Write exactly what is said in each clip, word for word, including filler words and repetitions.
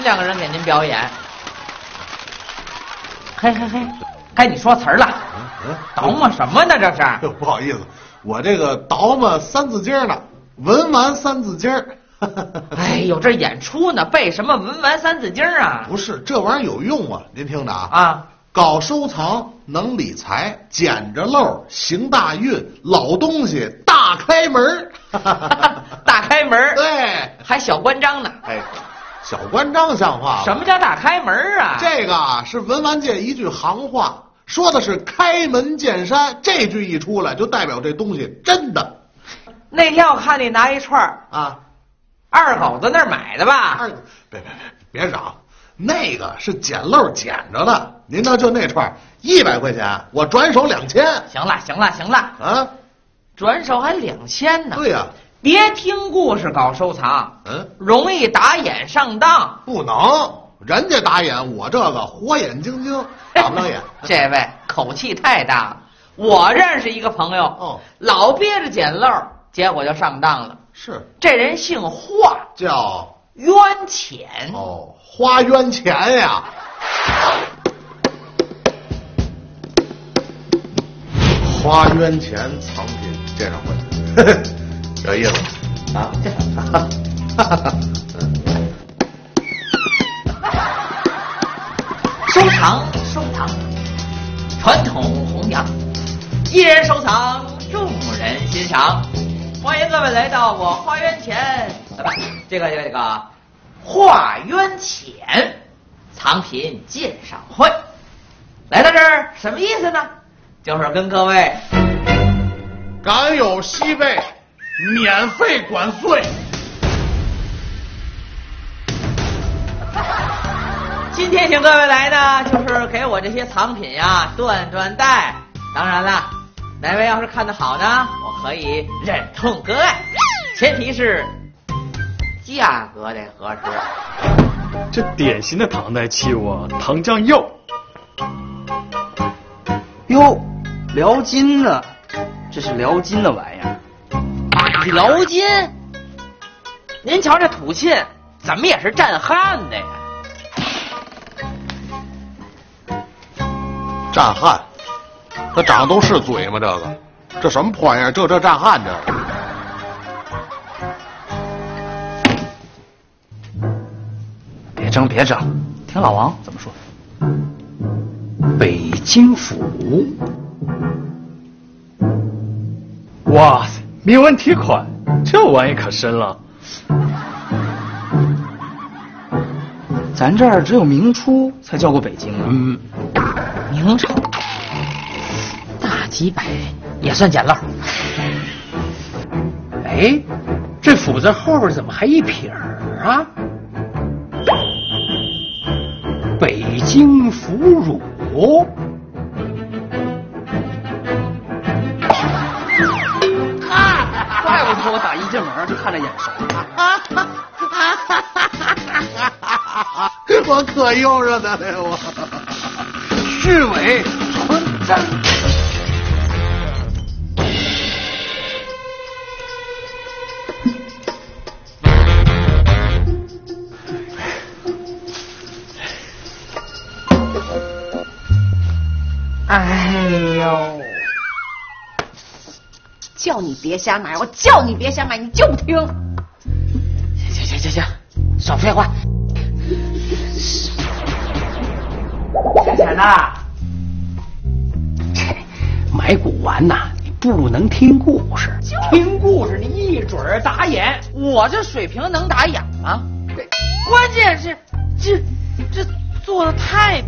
两个人给您表演。嘿嘿嘿，该你说词儿了。嗯嗯，倒磨什么呢？这是？ 不好意思，我这个倒磨三字经呢，文玩三字经。 哎呦，这演出呢，背什么文玩三字经啊？ 不是，这玩意儿有用啊！您听着啊， 啊， 搞收藏，能理财，捡着漏，行大运，老东西大开门。 大开门， 对， 还小关张呢。 哎，小关张像话吗？ 什么叫大开门啊？ 这个啊是文玩界一句行话，说的是开门见山。这句一出来，就代表这东西真的。 那天我看你拿一串啊。 二狗子那儿买的吧？ 二，别别别别嚷，那个是捡漏捡着的。您呢就那串一百块钱，我转手两千。 行了行了行了啊， 转手还两千呢。 对呀、啊， 别听故事搞收藏， 嗯， 容易打眼上当。 不能，人家打眼，我这个火眼金睛，打不了眼。 这位口气太大了。我认识一个朋友， 哦， 老憋着捡漏，结果就上当了。 是， 这人姓华， 叫冤钱。 哦，花冤钱呀！花冤钱藏品鉴赏会，有意思啊！ 收藏收藏，传统弘扬，一人收藏，众人欣赏。欢迎各位来到我花园前，不，这个这个这个花园前藏品鉴赏会。来到这儿什么意思呢？就是跟各位敢有西贝，免费管税。 今天请各位来呢，就是给我这些藏品呀断断带。当然了，哪位要是看得好呢，我可以忍痛割爱，前提是价格得合适。 这典型的唐代器物啊，糖浆釉。 哟，辽金呢？这是辽金的玩意儿。 辽金？您瞧这土沁，怎么也是战汉的呀？ 战汉，他长得都是嘴吗？这个，这什么破玩意儿？这这战汉这。 别争别争，听老王怎么说。北京府， 哇塞，明文题款，这玩意可深了。 咱这儿只有明初才叫过北京啊。 嗯，明朝大几百也算捡漏。哎，这府字后边怎么还一撇儿啊？北京腐乳。 怪不得我打一进门就看着眼熟。 我可悠着呢，我市委纯真。 哎呦！ 叫你别瞎买，我叫你别瞎买，你就不听。 行行行行行，少废话。钱钱呐，买古玩呐，你不如能听故事。听故事你一准儿打眼，我这水平能打眼吗？关键是这这做的太……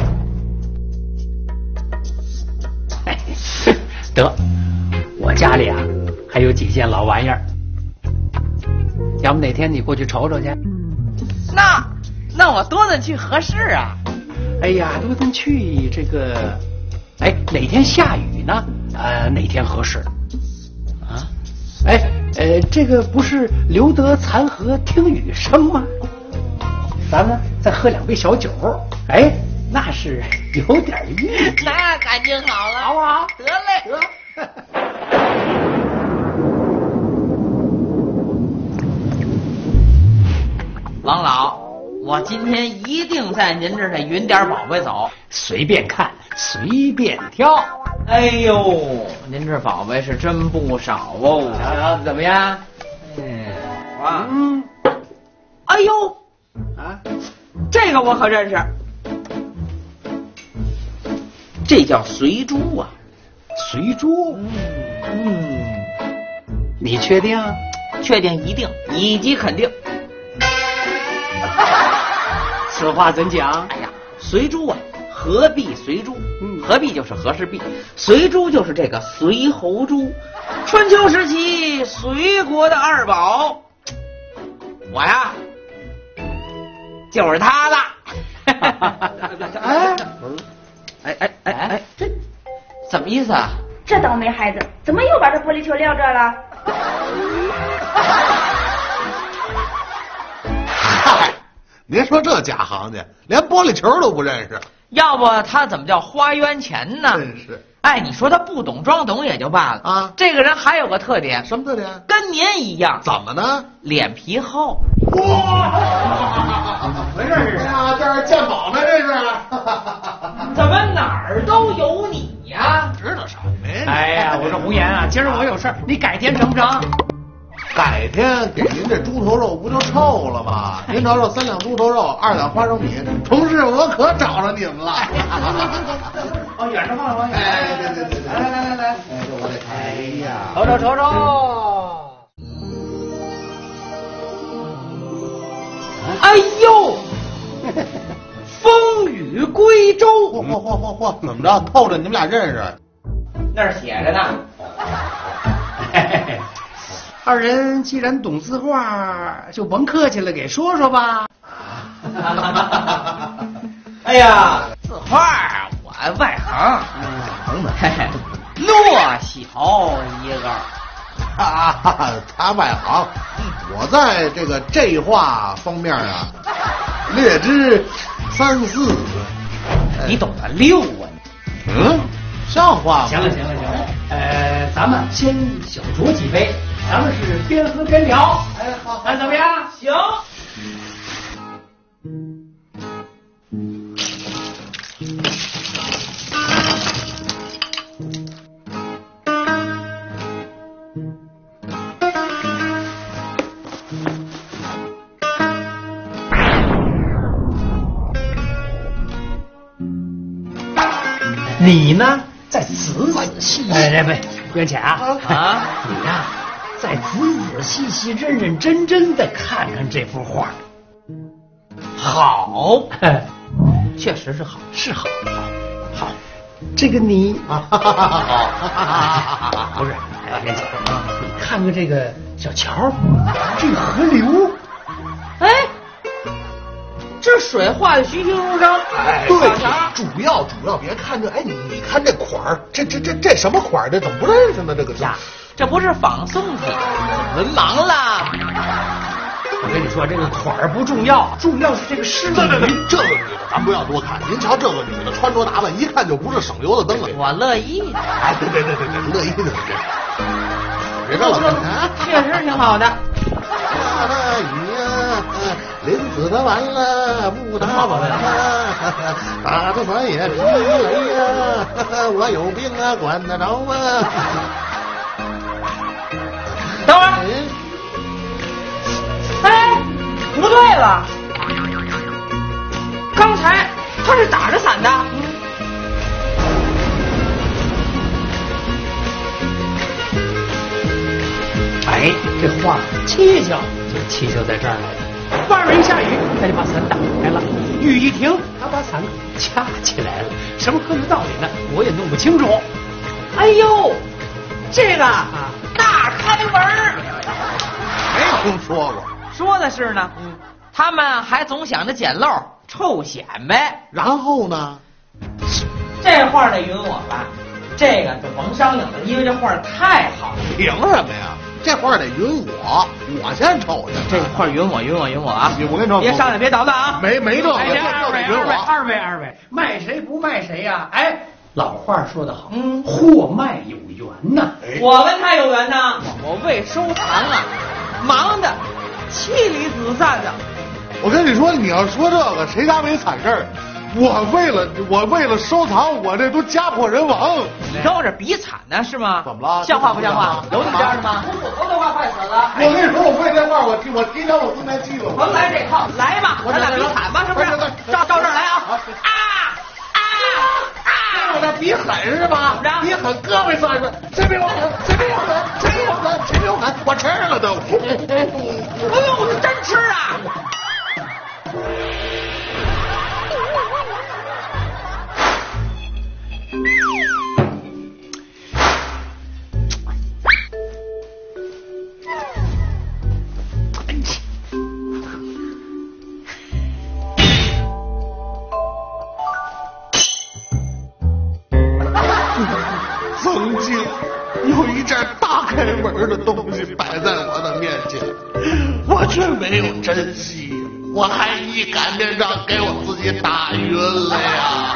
得，我家里啊还有几件老玩意儿，要不哪天你过去瞅瞅去？那那我多能去合适啊！哎呀，多能去这个，哎，哪天下雨呢？呃，哪天合适？啊？哎，呃，这个不是留得残荷听雨声吗？咱们再喝两杯小酒，哎。那是有点意思，那感情好了，好不好？得嘞，得。王老， 我今天一定在您这儿的云点宝贝走， 随便看，随便挑。 哎呦，您这宝贝是真不少哦。 瞧瞧怎么样？ 嗯，哇，嗯，哎呦，啊，这个我可认识，这叫随珠啊。 随珠？嗯，你确定？ 确定，一定，以及肯定。 此话怎讲？ 哎呀，随珠啊，合璧随珠， 嗯， 合璧就是和氏璧，随珠就是这个随侯珠，春秋时期随国的二宝。我呀，就是他了。哎，哎哎哎哎，这怎么意思啊？ 这倒霉孩子怎么又把这玻璃球撂这了？ 嗨，您说这假行家，连玻璃球都不认识， 要不他怎么叫花冤钱呢？ 真是。 哎，你说他不懂装懂也就罢了啊， 这个人还有个特点， 什么特点？ 跟您一样。 怎么呢？ 脸皮厚。 哇，怎么回事这是啊？这是鉴宝呢，这是。 怎么哪儿都有你呀？ 知道什么呀？ 哎呀，我说胡言啊，今儿我有事儿，你改天成不成？ 改天给您这猪头肉不就臭了吗？您瞅瞅，三两猪头肉，二两花生米，同事我可找着你们了。 哦，远着放放远。 哎，对对对对， 来来来来来， 哎，这我得看。哎呀， 瞅瞅瞅瞅。 哎呦，风雨归舟。 嚯嚯嚯嚯嚯，怎么着？透着你们俩认识？ 那儿写着呢。 嘿嘿嘿，二人既然懂字画，就甭客气了，给说说吧。 哎呀，字画我外行， 行的， 嘿嘿，落小一个。 啊，他外行，我在这个这画方面啊，略知三四。 你懂得六啊？ 嗯，像话吗？ 行了行了行了，呃，咱们先小酌几杯，咱们是边喝边聊。哎，好，看怎么样？ 行。 你呢，再仔仔细细，哎，不，袁浅啊啊，你呀，再仔仔细细、认认真真的看看这幅画。 好，确实是好， 是好，好，好。这个你啊，不是，哎，袁浅啊，你看看这个小桥，这个河流， 哎。这水画的栩栩如生， 哎，对，主要主要别看这，哎，你你看这款儿，这这这这什么款儿？这怎么不认识呢？这个呀，这不是仿宋体，文盲了。 我跟你说，这个款儿不重要，重要是这个诗。 对对对，这个女的咱不要多看，您瞧这个女的穿着打扮，一看就不是省油的灯了。 我乐意的。 哎，对对对对对，乐意的。别看了， 确实挺好的。 下大雨呀，淋死他完了，不打完了，打的船也疲累呀，我有病啊，管得着吗？ 等会儿，哎，不对了，刚才他是打着伞的。 哎，这画蹊跷就蹊跷在这儿了。外面一下雨，他就把伞打开了；雨一停，他把伞掐起来了。什么科学道理呢？我也弄不清楚。 哎呦，这个啊，大开门儿， 没听说过。 说的是呢，嗯，他们还总想着捡漏、臭显摆。 然后呢？ 这画的云我吧，这个就甭商量了，因为这画太好了。 凭什么呀？这画得匀我，我先瞅去。 这画匀我，匀我，匀我啊！ 我跟你说， 别商量，别捣蛋啊！ 没没这， 哎，这二位，二位， 我。 二位，二位，卖谁不卖谁呀？哎，老话说得好，嗯，货卖有缘呐。 我跟他有缘呐，我为收藏啊，忙的妻离子散的。 我跟你说，你要说这个，谁家没惨事儿？我为了我为了收藏，我这都家破人亡。 揉着比惨呢是吗？ 怎么了？ 像话不像话？有你这样的吗？我骨头都快坏死了。 我跟你说，我为这话，我提我提前我今天记了。 甭来这套，来吧，咱俩比惨吧，是不是？照照这儿来啊！啊啊啊！ 我这比狠是吧？比狠，胳膊算算，谁比我狠？谁比我狠？谁比我狠？谁比我狠？我吃了都。 哎呦，我真吃啊！ 曾经有一件大开门的东西摆在我的面前，我却没有珍惜，我还一擀面杖给我自己打晕了呀！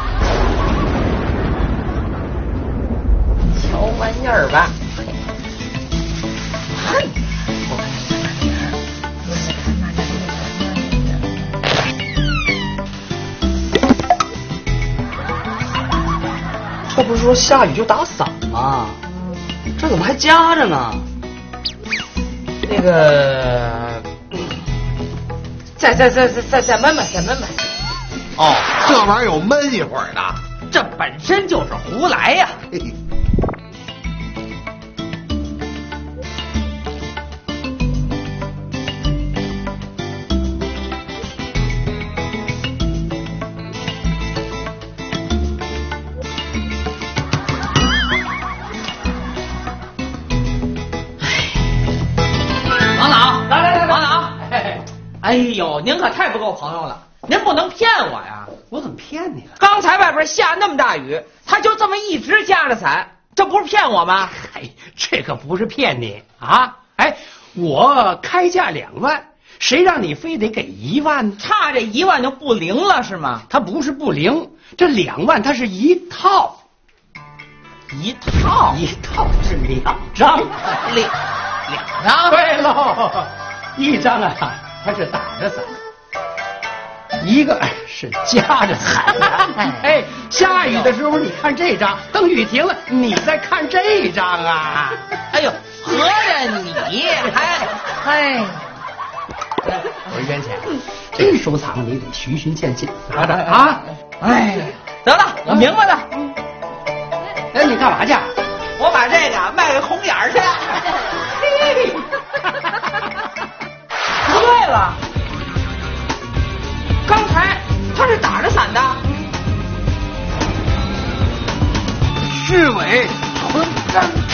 瞧玩意儿吧。 这不是说下雨就打伞吗？这怎么还夹着呢？ 那个，再再再再再再焖焖，再焖焖。 哦，这玩意儿有闷一会儿的， 这本身就是胡来呀。 嘿嘿哎呦，您可太不够朋友了！您不能骗我呀！ 我怎么骗你了？ 刚才外边下那么大雨，他就这么一直夹着伞，这不是骗我吗？ 哎，这可不是骗你啊！哎，我开价两万，谁让你非得给一万呢？ 差这一万就不灵了是吗？ 它不是不灵，这两万它是一套， 一套一套是两张， 两两张。 对喽，一张啊。它是打着伞，一个是夹着伞。哎，下雨的时候你看这张，等雨停了你再看这张啊。 哎呦，合着你还哎， 我说冤钱，这收藏你得循序渐进，拿着啊。 哎，得了，我明白了。 哎，你干嘛去？ 我把这个卖给红眼儿去。嘿。不对了，刚才他是打着伞的。 虚伪纯真。